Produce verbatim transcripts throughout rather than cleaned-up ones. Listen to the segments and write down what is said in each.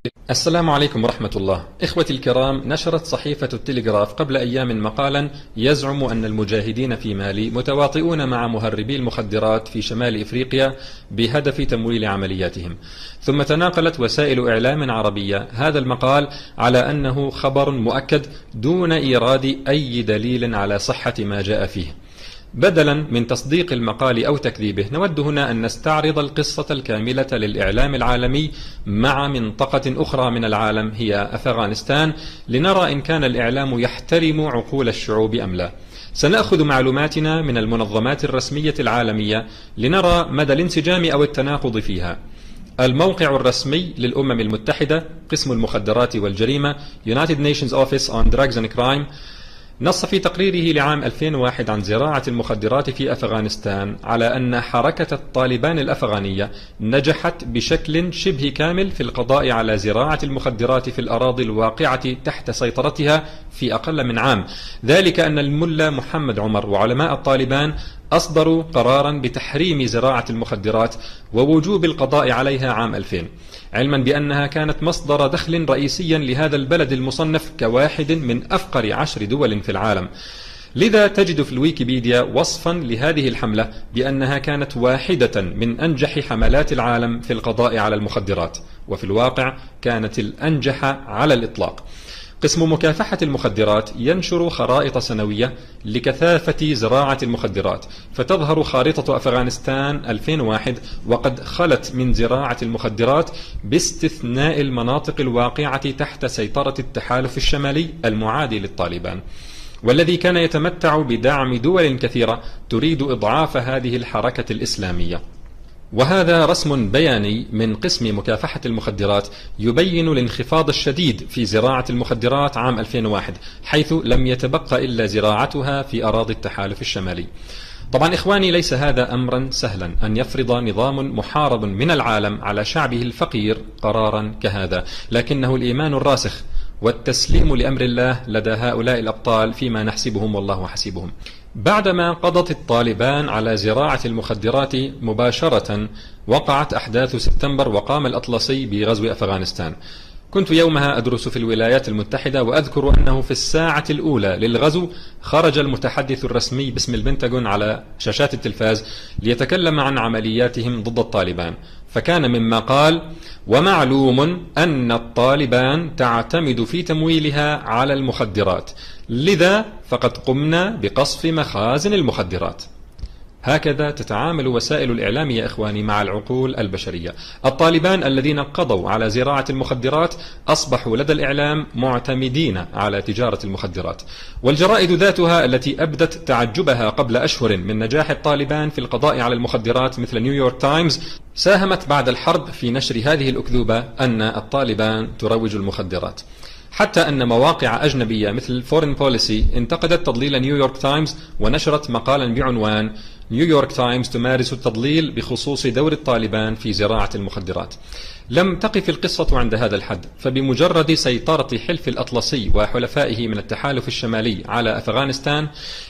السلام عليكم ورحمة الله. إخوتي الكرام، نشرت صحيفة التلغراف قبل أيام مقالا يزعم أن المجاهدين في مالي متواطئون مع مهربي المخدرات في شمال إفريقيا بهدف تمويل عملياتهم. ثم تناقلت وسائل إعلام عربية هذا المقال على أنه خبر مؤكد دون إيراد أي دليل على صحة ما جاء فيه. بدلا من تصديق المقال أو تكذيبه، نود هنا أن نستعرض القصة الكاملة للإعلام العالمي مع منطقة أخرى من العالم هي أفغانستان، لنرى إن كان الإعلام يحترم عقول الشعوب أم لا. سنأخذ معلوماتنا من المنظمات الرسمية العالمية لنرى مدى الانسجام أو التناقض فيها. الموقع الرسمي للأمم المتحدة قسم المخدرات والجريمة United Nations Office on Drugs and Crime نص في تقريره لعام ألفين وواحد عن زراعة المخدرات في أفغانستان على أن حركة الطالبان الأفغانية نجحت بشكل شبه كامل في القضاء على زراعة المخدرات في الأراضي الواقعة تحت سيطرتها في أقل من عام. ذلك أن الملا محمد عمر وعلماء الطالبان أصدروا قرارا بتحريم زراعة المخدرات ووجوب القضاء عليها عام ألفين، علما بأنها كانت مصدر دخل رئيسيا لهذا البلد المصنف كواحد من أفقر عشر دول في العالم. لذا تجد في الويكيبيديا وصفا لهذه الحملة بأنها كانت واحدة من أنجح حملات العالم في القضاء على المخدرات، وفي الواقع كانت الأنجح على الإطلاق. قسم مكافحة المخدرات ينشر خرائط سنوية لكثافة زراعة المخدرات، فتظهر خارطة أفغانستان ألفين وواحد وقد خلت من زراعة المخدرات باستثناء المناطق الواقعة تحت سيطرة التحالف الشمالي المعادي للطالبان، والذي كان يتمتع بدعم دول كثيرة تريد إضعاف هذه الحركة الإسلامية. وهذا رسم بياني من قسم مكافحة المخدرات يبين الانخفاض الشديد في زراعة المخدرات عام ألفين وواحد، حيث لم يتبقى إلا زراعتها في أراضي التحالف الشمالي. طبعا إخواني، ليس هذا أمرا سهلا أن يفرض نظام محارب من العالم على شعبه الفقير قرارا كهذا، لكنه الإيمان الراسخ والتسليم لأمر الله لدى هؤلاء الأبطال فيما نحسبهم والله حسيبهم. بعدما قضت الطالبان على زراعة المخدرات مباشرة، وقعت أحداث سبتمبر وقام الأطلسي بغزو أفغانستان. كنت يومها أدرس في الولايات المتحدة، وأذكر أنه في الساعة الأولى للغزو خرج المتحدث الرسمي باسم البنتاغون على شاشات التلفاز ليتكلم عن عملياتهم ضد الطالبان، فكان مما قال: ومعلوم أن الطالبان تعتمد في تمويلها على المخدرات، لذا فقد قمنا بقصف مخازن المخدرات. هكذا تتعامل وسائل الإعلام يا إخواني مع العقول البشرية. الطالبان الذين قضوا على زراعة المخدرات أصبحوا لدى الإعلام معتمدين على تجارة المخدرات، والجرائد ذاتها التي أبدت تعجبها قبل أشهر من نجاح الطالبان في القضاء على المخدرات مثل نيويورك تايمز ساهمت بعد الحرب في نشر هذه الأكذوبة أن الطالبان تروج المخدرات، حتى أن مواقع أجنبية مثل فورين بوليسي انتقدت تضليل نيويورك تايمز ونشرت مقالا بعنوان نيويورك تايمز تمارس التضليل بخصوص دور الطالبان في زراعة المخدرات. لم تقف القصة عند هذا الحد، فبمجرد سيطرة حلف الأطلسي وحلفائه من التحالف الشمالي على أفغانستان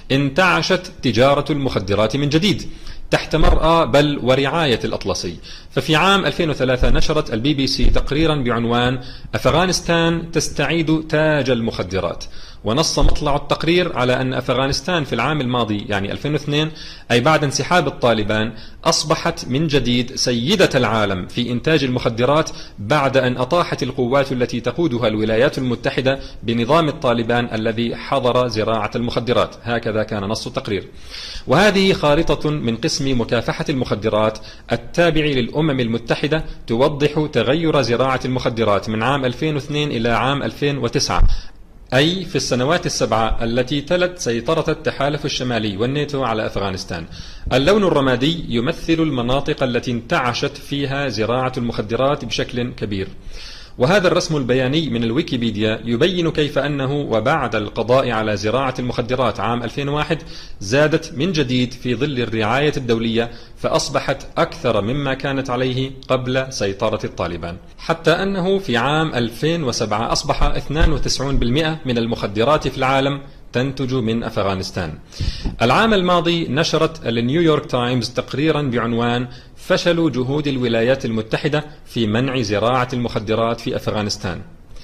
انتعشت تجارة المخدرات من جديد تحت مرأى بل ورعاية الأطلسي. ففي عام ألفين وثلاثة نشرت البي بي سي تقريرا بعنوان أفغانستان تستعيد تاج المخدرات، ونص مطلع التقرير على أن أفغانستان في العام الماضي يعني ألفين واثنين، أي بعد انسحاب الطالبان، أصبحت من جديد سيدة العالم في إنتاج المخدرات بعد أن أطاحت القوات التي تقودها الولايات المتحدة بنظام الطالبان الذي حظر زراعة المخدرات. هكذا كان نص التقرير. وهذه خارطة من قسم مكافحة المخدرات التابع للأمم المتحدة توضح تغير زراعة المخدرات من عام ألفين واثنين إلى عام ألفين وتسعة، أي في السنوات السبعة التي تلت سيطرة التحالف الشمالي والناتو على أفغانستان. اللون الرمادي يمثل المناطق التي انتعشت فيها زراعة المخدرات بشكل كبير. وهذا الرسم البياني من الويكيبيديا يبين كيف أنه وبعد القضاء على زراعة المخدرات عام ألفين وواحد زادت من جديد في ظل الرعاية الدولية، فأصبحت أكثر مما كانت عليه قبل سيطرة الطالبان، حتى أنه في عام ألفين وسبعة أصبح اثنين وتسعين بالمئة من المخدرات في العالم تنتج من أفغانستان. العام الماضي نشرت النيويورك تايمز تقريرا بعنوان فشل جهود الولايات المتحدة في منع زراعة المخدرات في أفغانستان.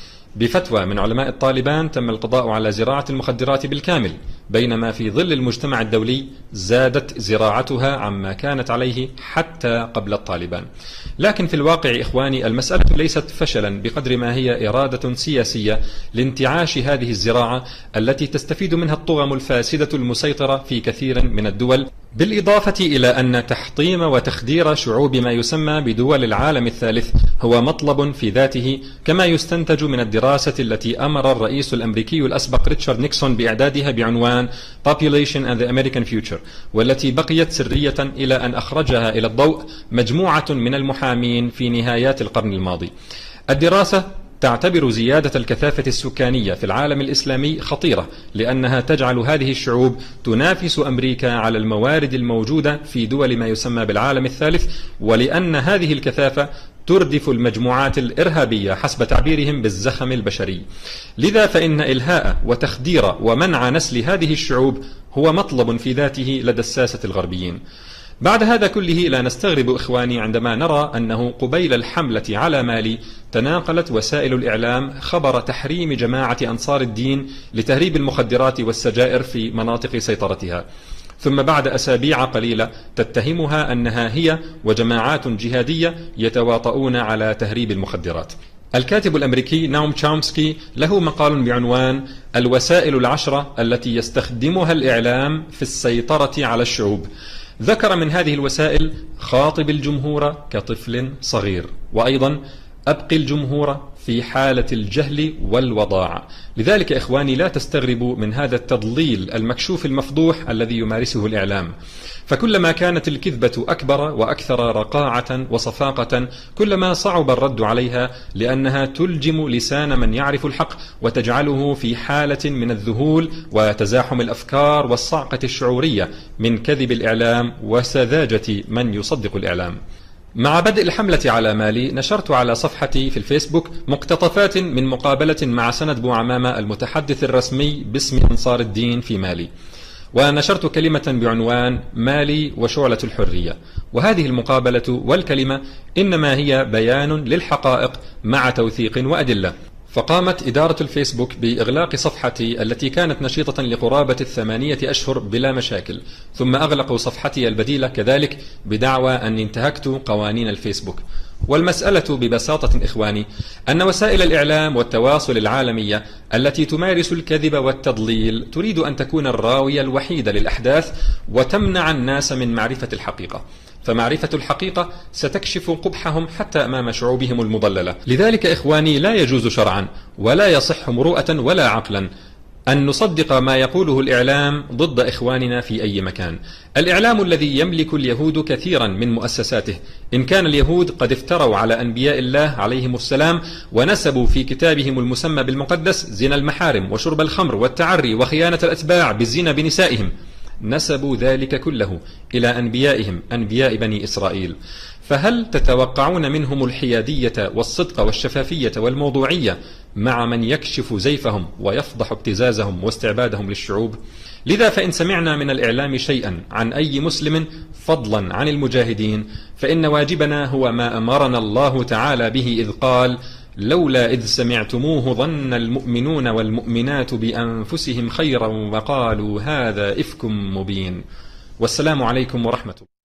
بفتوى من علماء الطالبان تم القضاء على زراعة المخدرات بالكامل، بينما في ظل المجتمع الدولي زادت زراعتها عما كانت عليه حتى قبل الطالبان. لكن في الواقع إخواني المسألة ليست فشلا بقدر ما هي إرادة سياسية لانتعاش هذه الزراعة التي تستفيد منها الطغم الفاسدة المسيطرة في كثير من الدول، بالإضافة إلى أن تحطيم وتخدير شعوب ما يسمى بدول العالم الثالث هو مطلب في ذاته، كما يستنتج من الدراسة التي أمر الرئيس الأمريكي الأسبق ريتشارد نيكسون بإعدادها بعنوان Population and the American Future، والتي بقيت سرية إلى أن أخرجها إلى الضوء مجموعة من المحامين في نهايات القرن الماضي. الدراسة تعتبر زيادة الكثافة السكانية في العالم الإسلامي خطيرة، لأنها تجعل هذه الشعوب تنافس أمريكا على الموارد الموجودة في دول ما يسمى بالعالم الثالث، ولأن هذه الكثافة تردف المجموعات الإرهابية حسب تعبيرهم بالزخم البشري. لذا فإن إلهاء وتخدير ومنع نسل هذه الشعوب هو مطلب في ذاته لدى الساسة الغربيين. بعد هذا كله لا نستغرب إخواني عندما نرى أنه قبيل الحملة على مالي تناقلت وسائل الإعلام خبر تحريم جماعة أنصار الدين لتهريب المخدرات والسجائر في مناطق سيطرتها، ثم بعد أسابيع قليلة تتهمها أنها هي وجماعات جهادية يتواطؤون على تهريب المخدرات. الكاتب الأمريكي ناوم تشومسكي له مقال بعنوان الوسائل العشرة التي يستخدمها الإعلام في السيطرة على الشعوب. ذكر من هذه الوسائل خاطب الجمهور كطفل صغير، وأيضا أبقي الجمهور في حالة الجهل والوضاعة. لذلك إخواني لا تستغربوا من هذا التضليل المكشوف المفضوح الذي يمارسه الإعلام، فكلما كانت الكذبة أكبر وأكثر رقاعة وصفاقة كلما صعب الرد عليها، لأنها تلجم لسان من يعرف الحق وتجعله في حالة من الذهول وتزاحم الأفكار والصعقة الشعورية من كذب الإعلام وسذاجة من يصدق الإعلام. مع بدء الحملة على مالي نشرت على صفحتي في الفيسبوك مقتطفات من مقابلة مع سند بوعمامة المتحدث الرسمي باسم أنصار الدين في مالي، ونشرت كلمة بعنوان مالي وشعلة الحرية، وهذه المقابلة والكلمة إنما هي بيان للحقائق مع توثيق وأدلة. فقامت إدارة الفيسبوك بإغلاق صفحتي التي كانت نشيطة لقرابة الثمانية أشهر بلا مشاكل، ثم أغلقوا صفحتي البديلة كذلك بدعوى أني انتهكت قوانين الفيسبوك. والمسألة ببساطة إخواني أن وسائل الإعلام والتواصل العالمية التي تمارس الكذب والتضليل تريد أن تكون الراوية الوحيدة للأحداث وتمنع الناس من معرفة الحقيقة، فمعرفة الحقيقة ستكشف قبحهم حتى أمام شعوبهم المضللة. لذلك إخواني لا يجوز شرعا ولا يصح مروءة ولا عقلا أن نصدق ما يقوله الإعلام ضد إخواننا في أي مكان. الإعلام الذي يملك اليهود كثيرا من مؤسساته، إن كان اليهود قد افتروا على أنبياء الله عليهم السلام ونسبوا في كتابهم المسمى بالمقدس زنا المحارم وشرب الخمر والتعري وخيانة الأتباع بالزنا بنسائهم، نسبوا ذلك كله إلى أنبيائهم أنبياء بني إسرائيل، فهل تتوقعون منهم الحيادية والصدق والشفافية والموضوعية مع من يكشف زيفهم ويفضح ابتزازهم واستعبادهم للشعوب؟ لذا فإن سمعنا من الإعلام شيئا عن أي مسلم فضلا عن المجاهدين فإن واجبنا هو ما أمرنا الله تعالى به إذ قال لولا إذ سمعتموه ظن المؤمنون والمؤمنات بأنفسهم خيرا وقالوا هذا إفك مبين. والسلام عليكم ورحمة الله.